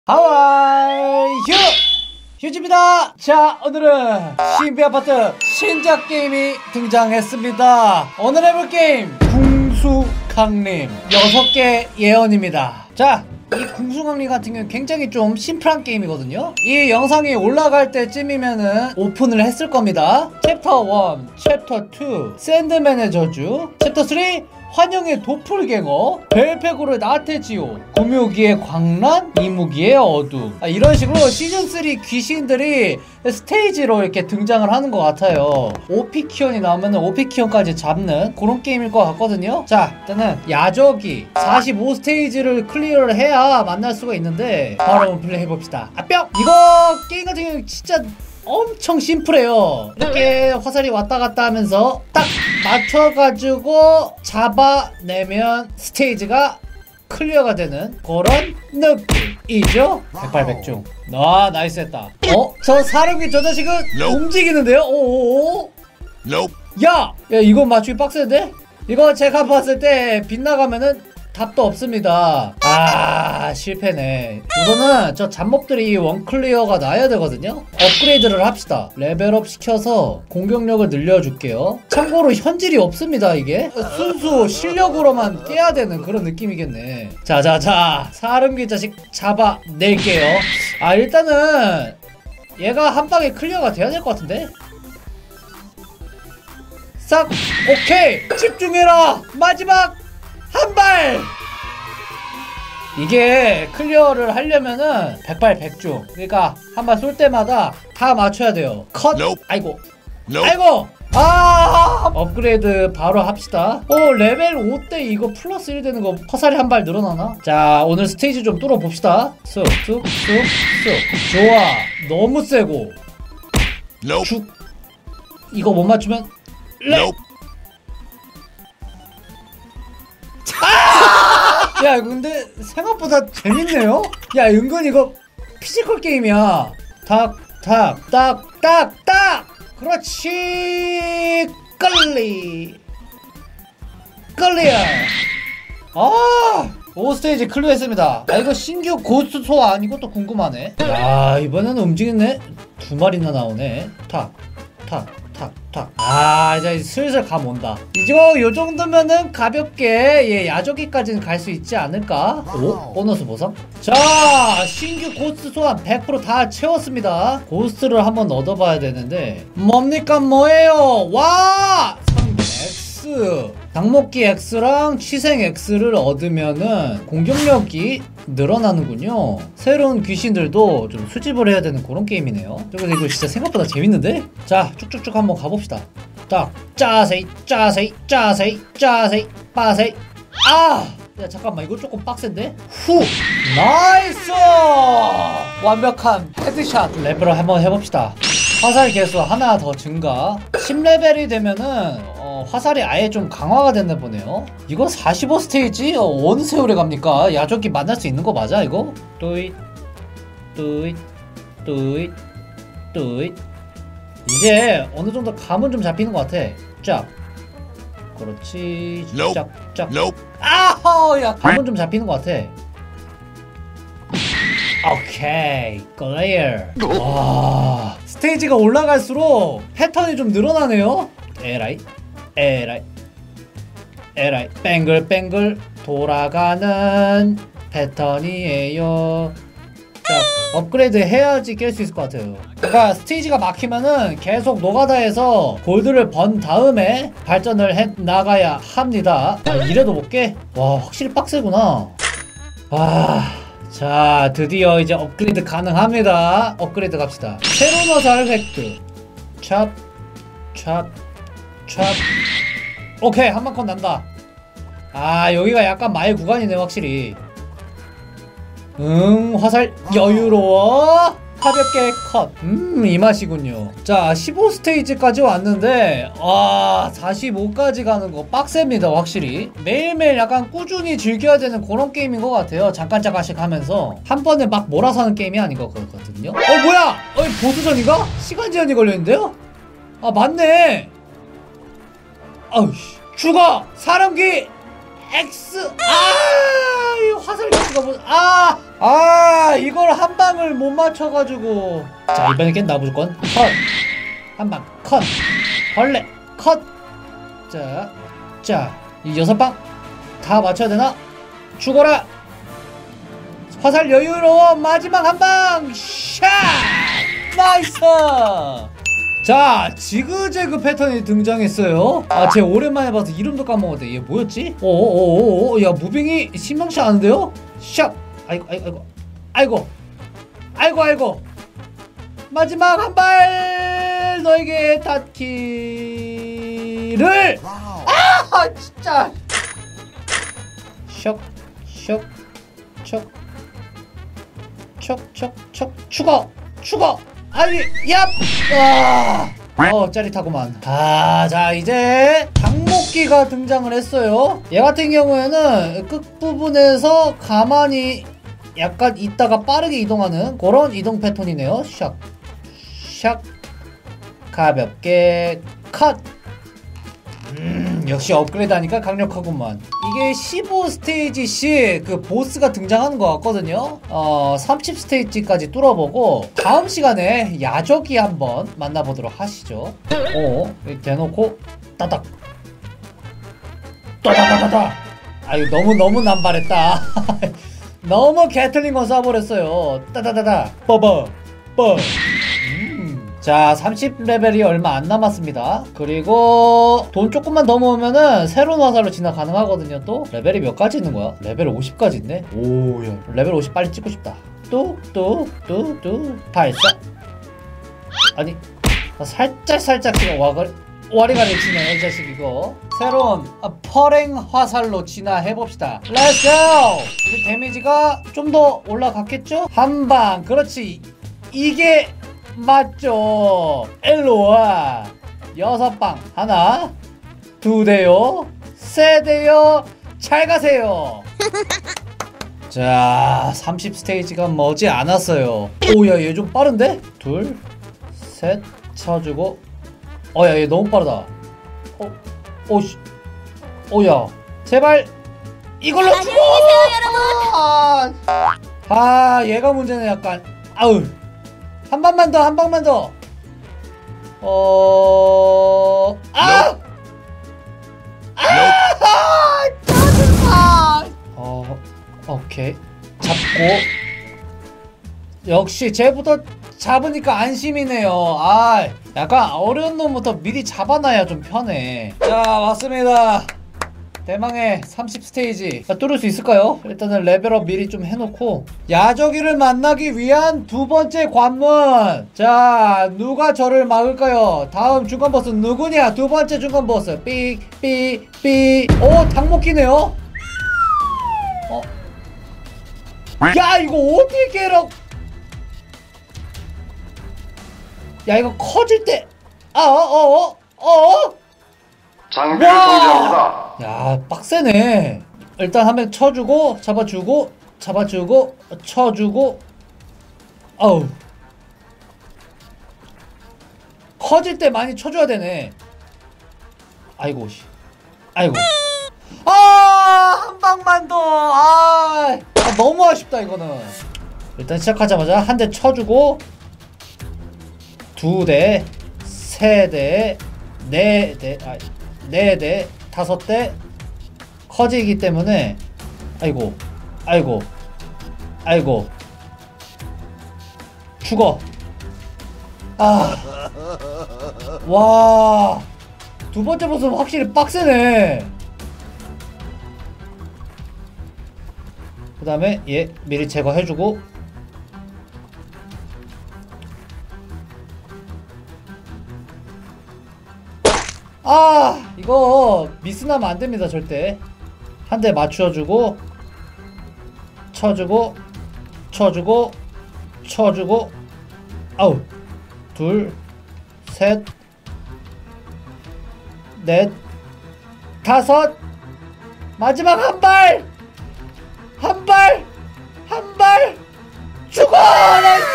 하와이 휴즈입니다. 자, 오늘은 신비아파트 신작 게임이 등장했습니다. 오늘 해볼 게임 궁수강림 6개 예언입니다. 자, 이 궁수강림 같은 경우는 굉장히 좀 심플한 게임이거든요. 이 영상이 올라갈 때쯤이면은 오픈을 했을 겁니다. 챕터 1, 챕터 2 샌드맨의 저주, 챕터 3 환영의 도플갱어, 벨페고르의 나태지오, 구묘기의 광란, 이무기의 어둠. 이런 식으로 시즌3 귀신들이 스테이지로 이렇게 등장을 하는 것 같아요. 오피키온이 나오면 오피키온까지 잡는 그런 게임일 것 같거든요. 자, 일단은 야적이 45스테이지를 클리어를 해야 만날 수가 있는데 바로 한번 플레이 해봅시다. 뿅! 이거 게임 같은 경우는 진짜 엄청 심플해요. 이렇게 화살이 왔다 갔다 하면서 딱 맞춰가지고 잡아내면 스테이지가 클리어가 되는 그런 느낌이죠. 백발백중. 아, 나이스 했다. 저 사람이 저 자식은 움직이는데요? 오오오? 야! 이거 맞추기 빡센데? 이거 제가 봤을 때 빗나가면은 답도 없습니다. 아, 실패네. 우선은 저 잡몹들이 원클리어가 나야 되거든요. 업그레이드를 합시다. 레벨업 시켜서 공격력을 늘려줄게요. 참고로 현질이 없습니다. 이게 순수 실력으로만 깨야 되는 그런 느낌이겠네. 자자자, 사름귀 자식 잡아낼게요. 아, 일단은 얘가 한 방에 클리어가 돼야 될 것 같은데. 싹. 오케이, 집중해라. 마지막 한발! 이게 클리어를 하려면은 백발백중. 그러니까 한 발 쏠 때마다 다 맞춰야 돼요. 컷! 아이고. 아이고! 아! 업그레이드 바로 합시다. 레벨 5때 이거 플러스 1 되는 거 화살이 한 발 늘어나나? 자, 오늘 스테이지 좀 뚫어봅시다. 쑥, 쑥, 쑥, 쑥. 좋아. 너무 세고. 죽. 이거 못 맞추면 야, 근데 생각보다 재밌네요? 야, 은근 이거 피지컬 게임이야. 탁, 탁, 딱, 딱, 딱! 그렇지! 끌리어! 5스테이지 클리어했습니다. 이거 신규 고스트 소환, 이것도 궁금하네. 야, 이번에는 움직이네? 2마리나 나오네. 탁, 탁, 탁, 탁. 이제 슬슬 감 온다. 이제 요 정도면은 가볍게 야조기까지는 갈 수 있지 않을까? 오? 보너스 보상? 자, 신규 고스트 소환 100% 다 채웠습니다. 고스트를 한번 얻어봐야 되는데 뭡니까 뭐예요? 와! 상기 X, 장목기 X랑 취생 X를 얻으면은 공격력이 늘어나는군요. 새로운 귀신들도 좀 수집을 해야 되는 그런 게임이네요. 근데 이거 진짜 생각보다 재밌는데? 자, 쭉쭉쭉 한번 가봅시다. 딱 짜세이 짜세이 짜세이 짜세이 빠세이. 야, 잠깐만, 이거 조금 빡센데? 후! 나이스! 완벽한 헤드샷. 레벨업 한번 해봅시다. 화살 개수 하나 더 증가. 10레벨이 되면은 화살이 아예 좀 강화가 됐나 보네요. 이거 45스테이지? 어느 세월에 갑니까? 야적이 만날 수 있는 거 맞아 이거? 뚜잇 뚜잇 뚜잇 뚜잇. 이제 어느 정도 감은 좀 잡히는 것 같아. 쫙. 그렇지. 쫙쫙. 아허! 야, 감은 좀 잡히는 것 같아. 오케이, 클리어. 와, 스테이지가 올라갈수록 패턴이 좀 늘어나네요. 에라이 뱅글뱅글 돌아가는 패턴이에요. 자, 업그레이드 해야지 깰 수 있을 것 같아요. 그러니까 스테이지가 막히면은 계속 노가다에서 골드를 번 다음에 발전을 해 나가야 합니다. 이래도 못 깨? 와, 확실히 빡세구나. 자, 드디어 이제 업그레이드 가능합니다. 업그레이드 갑시다. 새로운 화살 획득. 찹, 찹, 찹. 오케이, 한 방컷 난다. 여기가 약간 마의 구간이네, 확실히. 화살 여유로워. 가볍게 컷. 이 맛이군요. 자, 15스테이지까지 왔는데 45까지 가는 거 빡셉니다, 확실히. 매일매일 약간 꾸준히 즐겨야 되는 그런 게임인 것 같아요. 잠깐씩 하면서 한 번에 막 몰아서 하는 게임이 아닌 것 같거든요. 뭐야? 보스전인가? 시간 제한이 걸려있는데요? 맞네. 죽어! 사람귀 X! 이 화살 개수가 아 이걸 한 방을 못 맞춰가지고. 자 이번에 깬다 무조건. 컷. 한 방 컷. 벌레 컷. 자 이 6방 다 맞춰야 되나? 죽어라. 화살 여유로워. 마지막 한 방 샷. 나이스. 자 지그재그 패턴이 등장했어요. 아 쟤 오랜만에 봐서 이름도 까먹었대. 얘 뭐였지? 오오오오. 야 무빙이 심상치 않은데요? 샷. 아이고 마지막 한 발 너에게 닿기를. 아 진짜. 척 죽어. 아니 얍. 짜릿하구만. 자 이제 장목기가 등장을 했어요. 얘 같은 경우에는 끝부분에서 가만히 약간 있다가 빠르게 이동하는 그런 이동 패턴이네요. 샥 가볍게 컷. 역시 업그레이드 하니까 강력하구만. 이게 15스테이지씩 그 보스가 등장하는 것 같거든요. 30스테이지까지 뚫어보고 다음 시간에 야적이 한번 만나보도록 하시죠. 대놓고 따닥 따다다다다. 아유 너무 남발했다. 너무 게틀링건 쏴버렸어요. 따다다다 뻐버. 자 30레벨이 얼마 안 남았습니다. 그리고 돈 조금만 더 모으면은 새로운 화살로 진화 가능하거든요. 또 레벨이 몇 가지 있는 거야? 레벨 50까지 있네. 오야 레벨 50 빨리 찍고 싶다. 뚝 발사. 아니 살짝 지금 와리가리 치네 이 자식. 이거 새로운 퍼랭 화살로 진화해봅시다. 렛츠고. 데미지가 좀 더 올라갔겠죠? 한방. 그렇지 이게 맞죠. 일로와. 6방. 하나 2대요 3대요. 잘 가세요. 자 30스테이지가 머지 않았어요. 오야 얘 좀 빠른데? 둘 셋 쳐주고. 야 얘 너무 빠르다. 오야 제발 이걸로 죽어. 얘가 문제네 약간. 아우 한 방만 더. 짜증나. 오케이 잡고. 역시 쟤부터 잡으니까 안심이네요. 약간 어려운 놈부터 미리 잡아놔야 좀 편해. 자 왔습니다. 대망의 30스테이지 뚫을 수 있을까요? 일단은 레벨업 미리 좀 해놓고 야적이를 만나기 위한 두 번째 관문. 자 누가 저를 막을까요? 다음 중간보스 누구냐? 두 번째 중간보스 삑. 오 닭먹기네요. 야 이거 어떻게 깨라. 야 이거 커질 때 장비를 정지합니다. 야 빡세네. 일단 한 명 쳐주고 잡아주고 쳐주고. 어우 커질 때 많이 쳐줘야 되네. 아이고 한 방만 더. 너무 아쉽다 이거는. 일단 시작하자마자 한 대 쳐주고 2대 3대 4대 4대 5대 커지기 때문에. 아이고 죽어. 와 두 번째 보스는 확실히 빡세네. 그 다음에 얘 미리 제거해주고. 이거 미스나면 안됩니다 절대. 한 대 맞춰주고 쳐주고 아우 둘 셋 넷 다섯. 마지막 한 발 죽어. 나이스.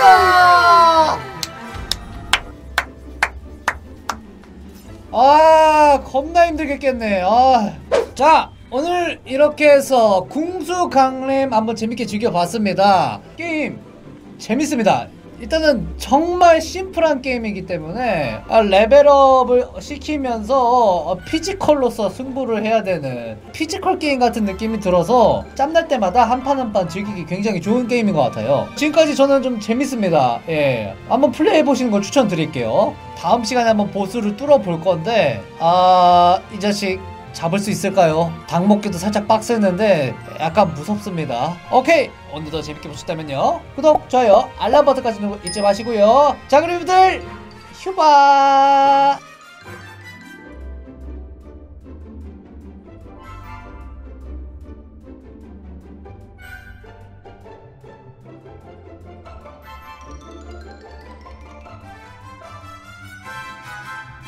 겁나 힘들게 깼네. 자 오늘 이렇게 해서 궁수 강림 한번 재밌게 즐겨봤습니다. 게임 재밌습니다. 일단은 정말 심플한 게임이기 때문에 레벨업을 시키면서 피지컬로서 승부를 해야 되는 피지컬 게임 같은 느낌이 들어서 짬날 때마다 한 판 한 판 즐기기 굉장히 좋은 게임인 것 같아요. 지금까지 저는 좀 재밌습니다. 예, 한번 플레이해보시는 걸 추천드릴게요. 다음 시간에 한번 보스를 뚫어볼 건데 이 자식 잡을 수 있을까요? 닭 먹기도 살짝 빡셌는데 약간 무섭습니다. 오케이, 오늘도 재밌게 보셨다면요 구독, 좋아요, 알람 버튼까지 누르고 잊지 마시고요. 자, 그럼 여러분들 휴바.